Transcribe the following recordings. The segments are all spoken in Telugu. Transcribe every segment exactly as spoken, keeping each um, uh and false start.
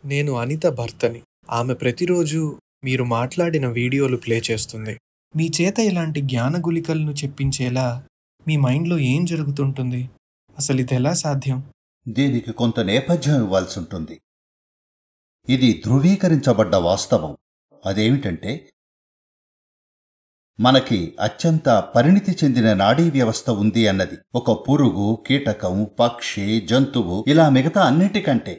నేను అనిత భర్తని. ఆమె ప్రతిరోజు మీరు మాట్లాడిన వీడియోలు ప్లే చేస్తుంది. మీ చేత ఇలాంటి జ్ఞాన గుళికలను చెప్పించేలా మీ మైండ్‌లో ఏం జరుగుతుంటుంది? అసలిదెలా సాధ్యం? దీనికి కొంత నేపథ్యం ఇవ్వాల్సి ఉంటుంది. ఇది ధృవీకరించబడ్డ వాస్తవం. అదేమిటంటే మనకి అత్యంత పరిణితి చెందిన నాడీ వ్యవస్థ ఉంది అన్నది. ఒక పురుగు, కీటకం, పక్షి, జంతువు ఇలా మిగతా అన్నిటికంటే.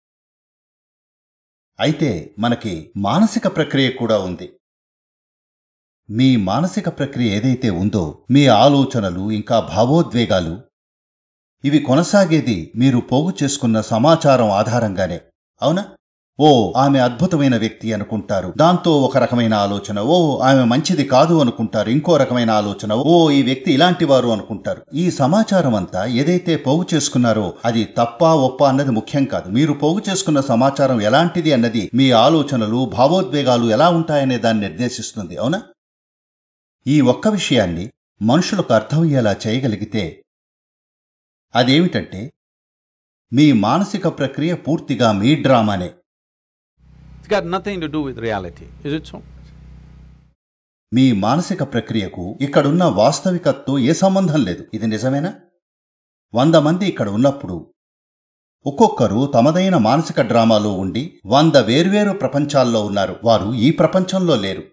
అయితే మనకి మానసిక ప్రక్రియ కూడా ఉంది. మీ మానసిక ప్రక్రియ ఏదైతే ఉందో, మీ ఆలోచనలు ఇంకా భావోద్వేగాలు, ఇవి కొనసాగేది మీరు పోగు చేసుకున్న సమాచారం ఆధారంగానే. అవునా? ఓ ఆమె అద్భుతమైన వ్యక్తి అనుకుంటారు, దాంతో ఒక రకమైన ఆలోచన. ఓ ఆమె మంచిది కాదు అనుకుంటారు, ఇంకో రకమైన ఆలోచన. ఓ ఈ వ్యక్తి ఇలాంటివారు అనుకుంటారు. ఈ సమాచారం అంతా ఏదైతే పోగు చేసుకున్నారో అది తప్పా ఒప్పా అన్నది ముఖ్యం కాదు. మీరు పోగు చేసుకున్న సమాచారం ఎలాంటిది అన్నది మీ ఆలోచనలు, భావోద్వేగాలు ఎలా ఉంటాయనే దాన్ని నిర్దేశిస్తుంది. అవునా? ఈ ఒక్క విషయాన్ని మనుషులకు అర్థమయ్యేలా చేయగలిగితే అదేమిటంటే మీ మానసిక ప్రక్రియ పూర్తిగా మీ డ్రామానే. It's got nothing to do with reality. Is it so? మీ మానసిక ప్రక్రియకు ఇక్కడున్న వాస్తవికతతో ఏ సంబంధం లేదు. ఇది నిజమేనా? వంద మంది ఇక్కడ ఉన్నప్పుడు ఒక్కొక్కరు తమదైన మానసిక డ్రామాలో ఉండి వంద వేర్వేరు ప్రపంచాల్లో ఉన్నారు. వారు ఈ ప్రపంచంలో లేరు.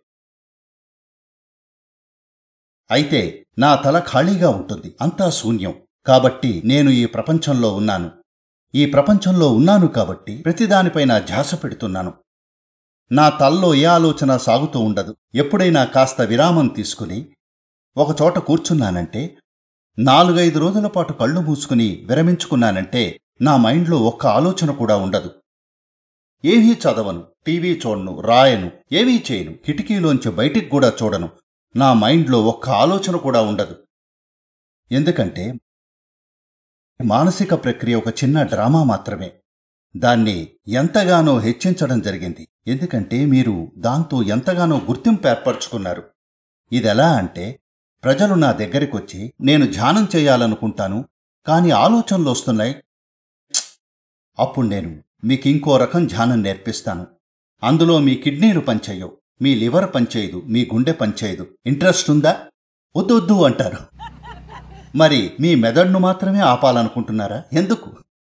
అయితే నా తల ఖాళీగా ఉంటుంది, అంతా శూన్యం. కాబట్టి నేను ఈ ప్రపంచంలో ఉన్నాను. ఈ ప్రపంచంలో ఉన్నాను కాబట్టి ప్రతిదానిపైన ధ్యాస పెడుతున్నాను. నా తల్లో ఏ ఆలోచన సాగుతూ ఉండదు. ఎప్పుడైనా కాస్త విరామం తీసుకుని ఒకచోట కూర్చున్నానంటే, నాలుగైదు రోజుల పాటు కళ్ళు మూసుకుని విరమించుకున్నానంటే నా మైండ్లో ఒక్క ఆలోచన కూడా ఉండదు. ఏమీ చదవను, టీవీ చూడను, రాయను, ఏమీ చేయను, కిటికీలోంచి బయటికి కూడా చూడను. నా మైండ్లో ఒక్క ఆలోచన కూడా ఉండదు. ఎందుకంటే మానసిక ప్రక్రియ ఒక చిన్న డ్రామా మాత్రమే. దాన్ని ఎంతగానో హెచ్చించడం జరిగింది. ఎందుకంటే మీరు దాంతో ఎంతగానో గుర్తింపు ఏర్పరచుకున్నారు. ఇదెలా అంటే, ప్రజలు నా దగ్గరికొచ్చి నేను ధ్యానం చేయాలనుకుంటాను, కానీ ఆలోచనలు వస్తున్నాయి. అప్పుడు నేను మీకింకో రకం ధ్యానం నేర్పిస్తాను. అందులో మీ కిడ్నీలు పనిచేయవు, మీ లివర్ పనిచేయదు, మీ గుండె పనిచేయదు. ఇంట్రెస్ట్ ఉందా? వద్దు వద్దు అంటారు. మరి మీ మెదడును మాత్రమే ఆపాలనుకుంటున్నారా? ఎందుకు?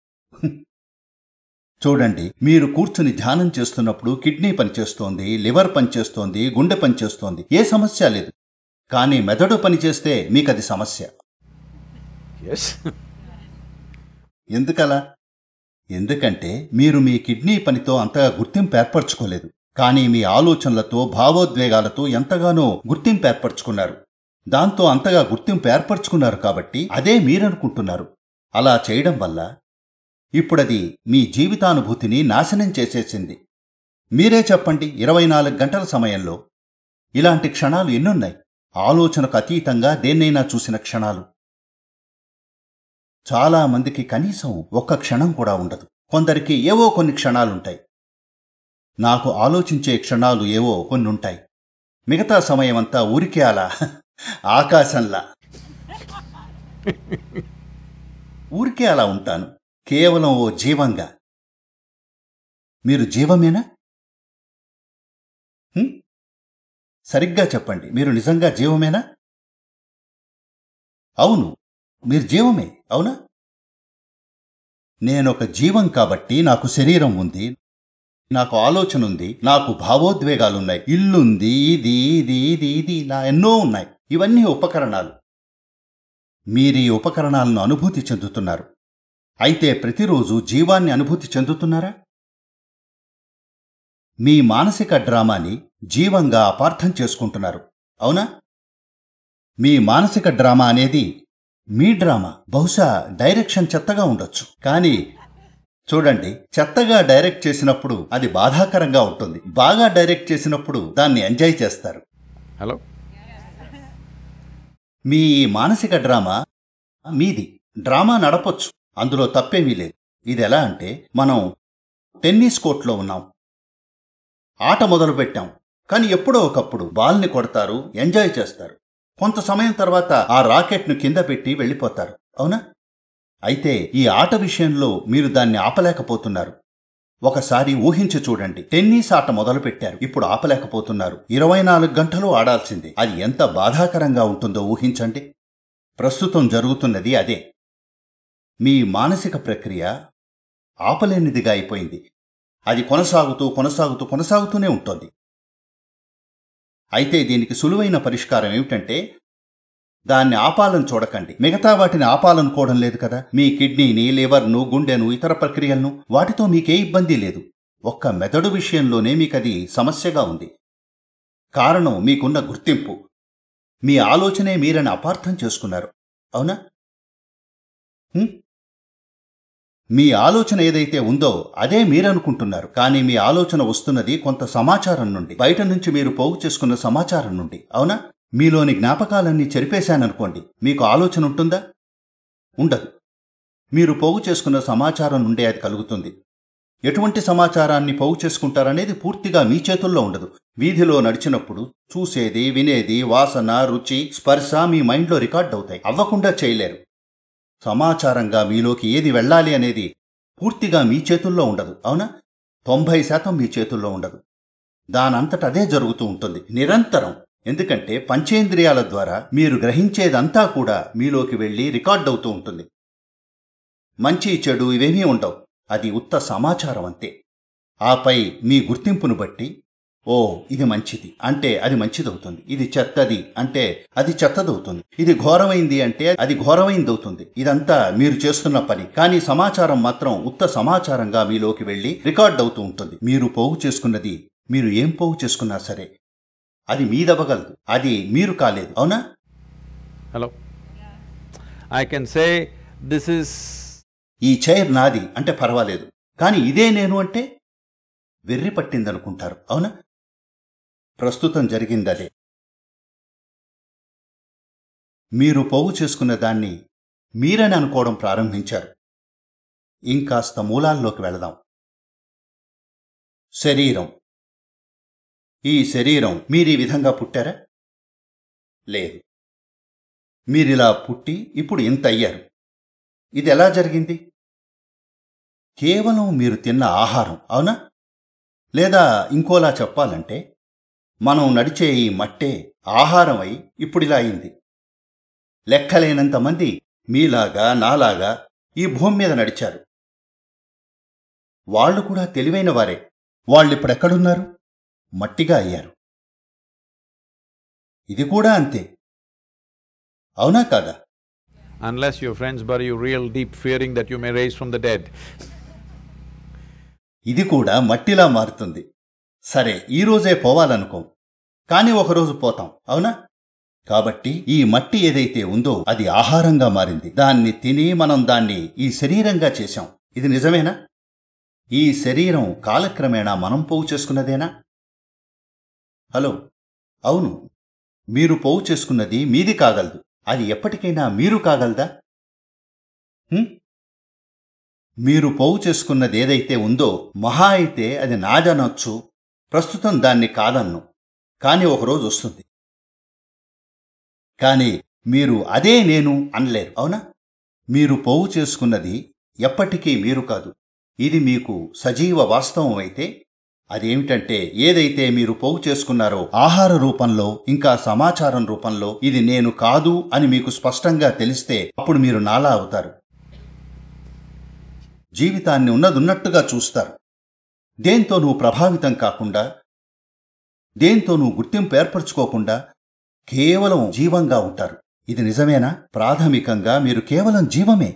చూడండి, మీరు కూర్చుని ధ్యానం చేస్తున్నప్పుడు కిడ్నీ పనిచేస్తోంది, లివర్ పనిచేస్తోంది, గుండె పనిచేస్తోంది, ఏ సమస్య లేదు. కానీ మెదడు పనిచేస్తే మీకది సమస్య. ఎందుకలా? ఎందుకంటే మీరు మీ కిడ్నీ పనితో అంతగా గుర్తింపు ఏర్పరచుకోలేదు, కానీ మీ ఆలోచనలతో, భావోద్వేగాలతో ఎంతగానో గుర్తింపు ఏర్పరచుకున్నారు. దాంతో అంతగా గుర్తింపు ఏర్పరచుకున్నారు కాబట్టి అదే మీరనుకుంటున్నారు. అలా చేయడం వల్ల ఇప్పుడది మీ జీవితానుభూతిని నాశనం చేసేసింది. మీరే చెప్పండి, ఇరవై నాలుగు గంటల సమయంలో ఇలాంటి క్షణాలు ఎన్నున్నాయి? ఆలోచనకు అతీతంగా దేన్నైనా చూసిన క్షణాలు. చాలామందికి కనీసం ఒక్క క్షణం కూడా ఉండదు. కొందరికి ఏవో కొన్ని క్షణాలుంటాయి. నాకు ఆలోచించే క్షణాలు ఏవో కొన్నుంటాయి. మిగతా సమయమంతా ఊరికే అలా ఆకాశంలా ఊరికే అలా ఉంటాను, కేవలం ఓ జీవంగా. మీరు జీవమేనా? సరిగ్గా చెప్పండి, మీరు నిజంగా జీవమేనా? అవును, మీరు జీవమే. అవునా? నేనొక జీవం కాబట్టి నాకు శరీరం ఉంది, నాకు ఆలోచన ఉంది, నాకు భావోద్వేగాలున్నాయి, ఇల్లుంది, ఇది ఇది ఇది ఇది ఇలా ఎన్నో ఉన్నాయి. ఇవన్నీ ఉపకరణాలు. మీరీ ఉపకరణాలను అనుభూతి చెందుతున్నారు. అయితే ప్రతిరోజు జీవాన్ని అనుభూతి చెందుతున్నారా? మీ మానసిక డ్రామాని జీవంగా అపార్థం చేసుకుంటున్నారు. అవునా? మీ మానసిక డ్రామా అనేది మీ డ్రామా. బహుశా డైరెక్షన్ చెత్తగా ఉండొచ్చు, కానీ చూడండి, చెత్తగా డైరెక్ట్ చేసినప్పుడు అది బాధాకరంగా ఉంటుంది. బాగా డైరెక్ట్ చేసినప్పుడు దాన్ని ఎంజాయ్ చేస్తారు. హలో, మీ మానసిక డ్రామా మీది. డ్రామా నడపొచ్చు, అందులో తప్పేమీ లేదు. ఇది ఎలా అంటే, మనం టెన్నిస్ కోర్టులో ఉన్నాం, ఆట మొదలుపెట్టాం, కానీ ఎప్పుడో ఒకప్పుడు బాల్ని కొడతారు, ఎంజాయ్ చేస్తారు. కొంత సమయం తర్వాత ఆ రాకెట్ను కింద పెట్టి వెళ్ళిపోతారు. అవునా? అయితే ఈ ఆట విషయంలో మీరు దాన్ని ఆపలేకపోతున్నారు. ఒకసారి ఊహించి చూడండి, టెన్నిస్ ఆట మొదలుపెట్టారు, ఇప్పుడు ఆపలేకపోతున్నారు. ఇరవై నాలుగు గంటలు ఆడాల్సిందే. అది ఎంత బాధాకరంగా ఉంటుందో ఊహించండి. ప్రస్తుతం జరుగుతున్నది అదే. మీ మానసిక ప్రక్రియ ఆపలేనిదిగా అయిపోయింది. అది కొనసాగుతూ కొనసాగుతూ కొనసాగుతూనే ఉంటుంది. అయితే దీనికి సులువైన పరిష్కారం ఏమిటంటే, దాన్ని ఆపాలని చూడకండి. మిగతా వాటిని ఆపాలనుకోవడం లేదు కదా. మీ కిడ్నీని, లివర్ను, గుండెను, ఇతర ప్రక్రియలను, వాటితో మీకే ఇబ్బంది లేదు. ఒక్క మెదడు విషయంలోనే మీకది సమస్యగా ఉంది. కారణం మీకున్న గుర్తింపు. మీ ఆలోచనే మీరని అపార్థం చేసుకున్నారు. అవునా? మీ ఆలోచన ఏదైతే ఉందో అదే మీరనుకుంటున్నారు. కానీ మీ ఆలోచన వస్తున్నది కొంత సమాచారం నుండి, బయట నుంచి మీరు పోగు చేసుకున్న సమాచారం నుండి. అవునా? మీలోని జ్ఞాపకాలన్నీ చెరిపేశాననుకోండి, మీకు ఆలోచన ఉంటుందా? ఉండదు. మీరు పోగు చేసుకున్న సమాచారం నుండే అది కలుగుతుంది. ఎటువంటి సమాచారాన్ని పోగు చేసుకుంటారనేది పూర్తిగా మీ చేతుల్లో ఉండదు. వీధిలో నడిచినప్పుడు చూసేది, వినేది, వాసన, రుచి, స్పర్శ మీ మైండ్లో రికార్డ్ అవుతాయి. అవ్వకుండా చేయలేరు. సమాచారంగా మీలోకి ఏది వెళ్ళాలి అనేది పూర్తిగా మీ చేతుల్లో ఉండదు. అవునా? తొంభై శాతం మీ చేతుల్లో ఉండదు. దానంతట అదే జరుగుతూ ఉంటుంది నిరంతరం. ఎందుకంటే పంచేంద్రియాల ద్వారా మీరు గ్రహించేదంతా కూడా మీలోకి వెళ్ళి రికార్డ్ అవుతూ ఉంటుంది. మంచి చెడు ఇవేమీ ఉండవు. అది ఉత్త సమాచారం అంతే. ఆపై మీ గుర్తింపును బట్టి, ఓ ఇది మంచిది అంటే అది మంచిదవుతుంది, ఇది చెత్తది అంటే అది చెత్తదవుతుంది, ఇది ఘోరమైంది అంటే అది ఘోరమైందవుతుంది. ఇదంతా మీరు చేస్తున్న పని. కానీ సమాచారం మాత్రం ఉత్త సమాచారంగా మీలోకి వెళ్ళి రికార్డ్ అవుతూ ఉంటుంది. మీరు పోగు చేసుకున్నది, మీరు ఏం పోగు చేసుకున్నా సరే, అది మీదవ్వగలదు. అది మీరు కాలేదు. అవునా? Hello, I can say this is ఈ చైర్ నాది అంటే పర్వాలేదు. కానీ ఇదే నేను అంటే వెర్రి పట్టిందనుకుంటారు. అవునా? ప్రస్తుతం జరిగిందదే. మీరు పోగు చేసుకున్న దాన్ని మీరని అనుకోవడం ప్రారంభించారు. ఇంకాస్త మూలాల్లోకి వెళదాం. శరీరం. ఈ శరీరం మీరీ విధంగా పుట్టారా? లేదు. మీరిలా పుట్టి ఇప్పుడు ఇంత అయ్యారు. ఇది ఎలా జరిగింది? కేవలం మీరు తిన్న ఆహారం. అవునా? లేదా ఇంకోలా చెప్పాలంటే, మనం నడిచే ఈ మట్టే ఆహారం అయి ఇప్పుడిలా అయింది. లెక్కలేనంతమంది మీలాగా నాలాగా ఈ భూమి మీద నడిచారు. వాళ్ళు కూడా తెలివైన వారే. వాళ్ళిప్పుడెక్కడున్నారు? మట్టిగా అయ్యారు. ఇది కూడా అంతే. అవునా కాదా? Unless your friends bury you real deep, fearing that you may rise from the dead. ఇది కూడా మట్టిలా మారుతుంది. సరే, ఈరోజే పోవాలనుకోం, కానీ ఒకరోజు పోతాం. అవునా? కాబట్టి ఈ మట్టి ఏదైతే ఉందో అది ఆహారంగా మారింది. దాన్ని తిని మనం దాన్ని ఈ శరీరంగా చేశాం. ఇది నిజమేనా? ఈ శరీరం కాలక్రమేణా మనం పోగు చేసుకున్నదేనా? హలో, అవును. మీరు పోగు చేసుకున్నది మీది కాగలదు. అది ఎప్పటికైనా మీరు కాగలదా? మీరు పోగు చేసుకున్నది ఏదైతే ఉందో మహా అయితే అది నాదనొచ్చు. ప్రస్తుతం దాన్ని కాదన్ను, కానీ ఒకరోజు వస్తుంది. కానీ మీరు అదే నేను అనలేరు. అవునా? మీరు పోగు చేసుకున్నది ఎప్పటికీ మీరు కాదు. ఇది మీకు సజీవ వాస్తవం అయితే, అదేమిటంటే ఏదైతే మీరు పోగు చేసుకున్నారో ఆహార రూపంలో ఇంకా సమాచారం రూపంలో ఇది నేను కాదు అని మీకు స్పష్టంగా తెలిస్తే అప్పుడు మీరు నాలా అవుతారు. జీవితాన్ని ఉన్నదున్నట్టుగా చూస్తారు. దేంతో నువ్వు ప్రభావితం కాకుండా, దేంతో నువ్వు గుర్తింపు ఏర్పరచుకోకుండా కేవలం జీవంగా ఉంటారు. ఇది నిజమేనా? ప్రాథమికంగా మీరు కేవలం జీవమే.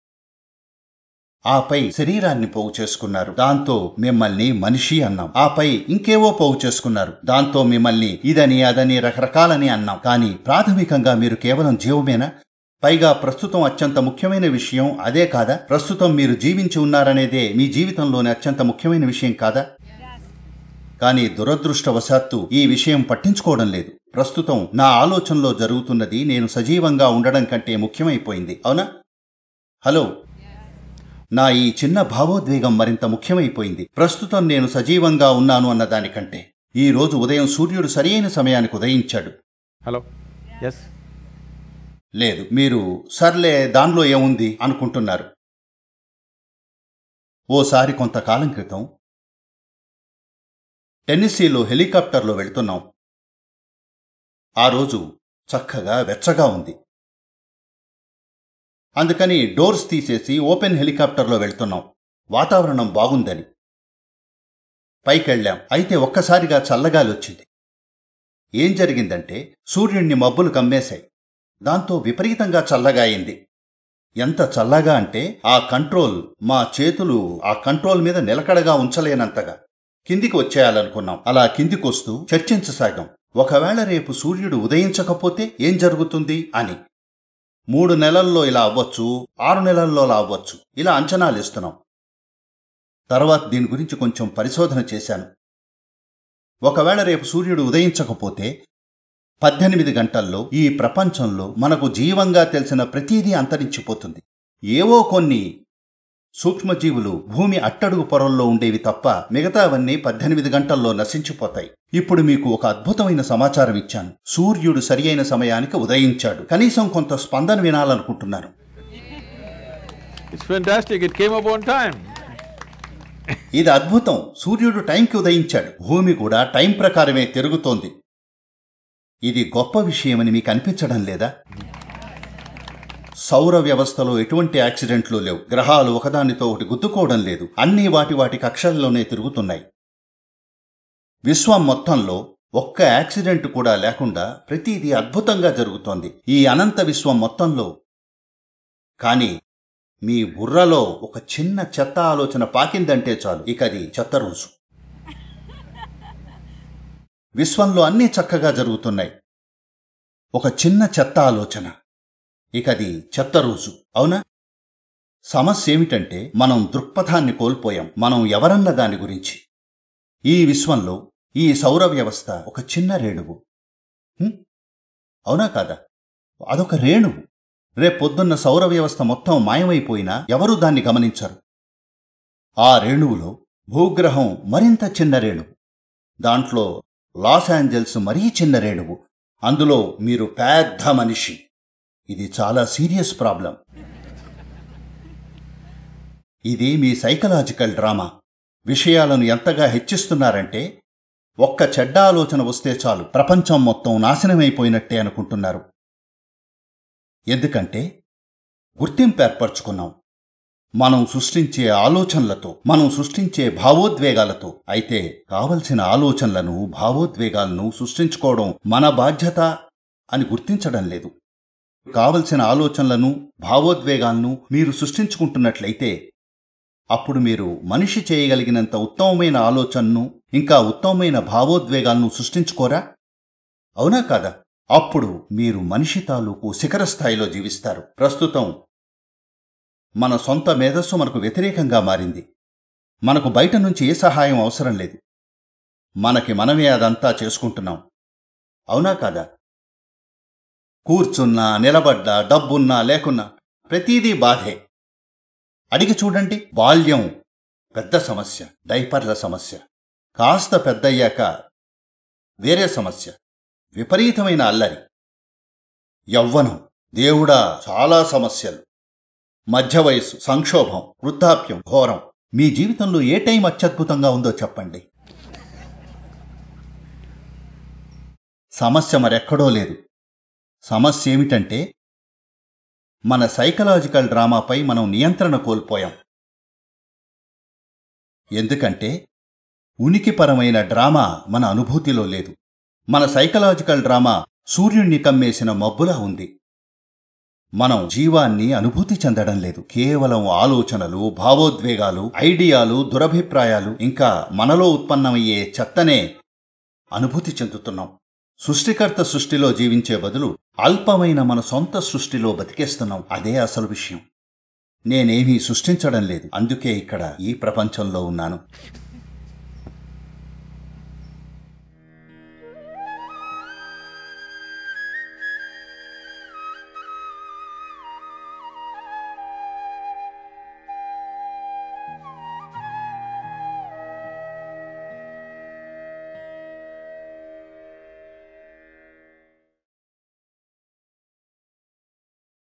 ఆపై శరీరాన్ని పోగు చేసుకున్నారు. దాంతో మిమ్మల్ని మనిషి అన్నాం. ఆపై ఇంకేవో పోగు చేసుకున్నారు. దాంతో మిమ్మల్ని ఇదని అదని రకరకాలని అన్నాం. కానీ ప్రాథమికంగా మీరు కేవలం జీవమేనా? పైగా ప్రస్తుతం అత్యంత ముఖ్యమైన విషయం అదే కాదా? ప్రస్తుతం మీరు జీవించి ఉన్నారనేదే మీ జీవితంలోని అత్యంత ముఖ్యమైన విషయం కాదా? కానీ దురదృష్టవశాత్తు ఈ విషయం పట్టించుకోవడం లేదు. ప్రస్తుతం నా ఆలోచనలో జరుగుతున్నది నేను సజీవంగా ఉండడం కంటే ముఖ్యమైపోయింది. అవునా? హలో, నా ఈ చిన్న భావోద్వేగం మరింత ముఖ్యమైపోయింది ప్రస్తుతం నేను సజీవంగా ఉన్నాను అన్నదానికంటే. ఈ రోజు ఉదయం సూర్యుడు సరియైన సమయానికి ఉదయించాడు. Hello, yes. లేదు, మీరు సర్లే దానిలో ఏముంది అనుకుంటున్నారు. ఓసారి కొంతకాలం క్రితం టెన్నెసీలో హెలికాప్టర్లో వెళుతున్నాం. ఆ రోజు చక్కగా వెచ్చగా ఉంది. అందుకని డోర్స్ తీసేసి ఓపెన్ హెలికాప్టర్లో వెళ్తున్నాం. వాతావరణం బాగుందని పైకెళ్ళాం. అయితే ఒక్కసారిగా చల్లగాలి వచ్చింది. ఏం జరిగిందంటే సూర్యుణ్ణి మబ్బులు కమ్మేశాయి. దాంతో విపరీతంగా చల్లగా అయింది. ఎంత చల్లగా అంటే ఆ కంట్రోల్ మా చేతులు ఆ కంట్రోల్ మీద నిలకడగా ఉంచలేనంతగా కిందికి వచ్చేయాలనుకున్నాం. అలా కిందికొస్తూ చర్చించసాగాం. ఒకవేళ రేపు సూర్యుడు ఉదయించకపోతే ఏం జరుగుతుంది అని. మూడు నెలల్లో ఇలా అవ్వచ్చు, ఆరు నెలల్లో ఇలా అవ్వచ్చు, ఇలా అంచనాలిస్తున్నాం. తర్వాత దీని గురించి కొంచెం పరిశోధన చేశాను. ఒకవేళ రేపు సూర్యుడు ఉదయించకపోతే పద్దెనిమిది గంటల్లో ఈ ప్రపంచంలో మనకు జీవంగా తెలిసిన ప్రతీదీ అంతరించిపోతుంది. ఏవో కొన్ని సూక్ష్మజీవులు భూమి అట్టడుగు పొరల్లో ఉండేవి తప్ప మిగతావన్నీ పద్దెనిమిది గంటల్లో నశించిపోతాయి. ఇప్పుడు మీకు ఒక అద్భుతమైన సమాచారం ఇచ్చాను. సూర్యుడు సరి అయిన సమయానికి ఉదయించాడు. కనీసం కొంత స్పందన వినాలనుకుంటున్నాను. It's fantastic. It came up on time. ఇది అద్భుతం. సూర్యుడు టైంకి ఉదయించాడు. భూమి కూడా టైం ప్రకారమే తిరుగుతోంది. ఇది గొప్ప విషయమని మీకు అనిపించడం లేదా? సౌర వ్యవస్థలో ఎటువంటి యాక్సిడెంట్లు లేవు. గ్రహాలు ఒకదానితో ఒకటి గుద్దుకోవడం లేదు. అన్నీ వాటి వాటి కక్షల్లోనే తిరుగుతున్నాయి. విశ్వం మొత్తంలో ఒక్క యాక్సిడెంట్ కూడా లేకుండా ప్రతిదీ అద్భుతంగా జరుగుతోంది ఈ అనంత విశ్వం మొత్తంలో. కానీ మీ బుర్రలో ఒక చిన్న చెత్త ఆలోచన పాకిందంటే చాలు, ఇక అది చెత్త రోజు. విశ్వంలో అన్నీ చక్కగా జరుగుతున్నాయి. ఒక చిన్న చెత్త ఆలోచన, ఇక అది చెత్త రోజు. అవునా? సమస్య ఏమిటంటే మనం దృక్పథాన్ని కోల్పోయాం. మనం ఎవరన్న దాని గురించి. ఈ విశ్వంలో ఈ సౌర వ్యవస్థ ఒక చిన్న రేణువు. అవునా కాదా? అదొక రేణువు. రేపొద్దున్న సౌర వ్యవస్థ మొత్తం మాయమైపోయినా ఎవరూ దాన్ని గమనించరు. ఆ రేణువులో భూగ్రహం మరింత చిన్న రేణువు. దాంట్లో లాస్ ఏంజల్స్ మరీ చిన్న రేణువు. అందులో మీరు పెద్ద మనిషి. ఇది చాలా సీరియస్ ప్రాబ్లం. ఇది మీ సైకలాజికల్ డ్రామా. విషయాలను ఎంతగా హెచ్చిస్తున్నారంటే ఒక్క చెడ్డ ఆలోచన వస్తే చాలు ప్రపంచం మొత్తం నాశనమైపోయినట్టే అనుకుంటున్నారు. ఎందుకంటే గుర్తింపు ఏర్పరచుకున్నాం మనం సృష్టించే ఆలోచనలతో, మనం సృష్టించే భావోద్వేగాలతో. అయితే కావలసిన ఆలోచనలను, భావోద్వేగాలను సృష్టించుకోవడం మన బాధ్యత అని గుర్తించడం లేదు. కావలసిన ఆలోచనలను, భావోద్వేగాలను మీరు సృష్టించుకుంటున్నట్లయితే అప్పుడు మీరు మనిషి చేయగలిగినంత ఉత్తమమైన ఆలోచనను, ఇంకా ఉత్తమమైన భావోద్వేగాలను సృష్టించుకోరా? అవునా కాదా? అప్పుడు మీరు మనిషి తాలూకు శిఖర స్థాయిలో జీవిస్తారు. ప్రస్తుతం మన సొంత మేధస్సు మనకు వ్యతిరేకంగా మారింది. మనకు బయట నుంచి ఏ సహాయం అవసరం లేదు. మనకి మనమే అదంతా చేసుకుంటున్నాం. అవునా కాదా? కూర్చున్నా, నిలబడ్డా, డబ్బున్నా లేకున్నా ప్రతీదీ బాధే. అడిగి చూడండి. బాల్యం పెద్ద సమస్య, డైపర్ల సమస్య. కాస్త పెద్దయ్యాక వేరే సమస్య, విపరీతమైన అల్లరి. యవ్వనం, దేవుడా చాలా సమస్యలు. మధ్య వయస్సు, సంక్షోభం, వృద్ధాప్యం, ఘోరం. మీ జీవితంలో ఏ టైం అత్యద్భుతంగా ఉందో చెప్పండి. సమస్య మరెక్కడో లేదు. సమస్య ఏమిటంటే మన సైకలాజికల్ డ్రామాపై మనం నియంత్రణ కోల్పోయాం. ఎందుకంటే ఉనికిపరమైన డ్రామా మన అనుభూతిలో లేదు. మన సైకలాజికల్ డ్రామా సూర్యుణ్ణి కమ్మేసిన మబ్బులా ఉంది. మనం జీవాన్ని అనుభూతి చెందడం లేదు. కేవలం ఆలోచనలు, భావోద్వేగాలు, ఐడియాలు, దురభిప్రాయాలు, ఇంకా మనలో ఉత్పన్నమయ్యే చెత్తనే అనుభూతి చెందుతున్నాం. సృష్టికర్త సృష్టిలో జీవించే బదులు అల్పమైన మన సొంత సృష్టిలో బతికేస్తున్నాం. అదే అసలు విషయం. నేనేమీ సృష్టించడం లేదు, అందుకే ఇక్కడ ఈ ప్రపంచంలో ఉన్నాను.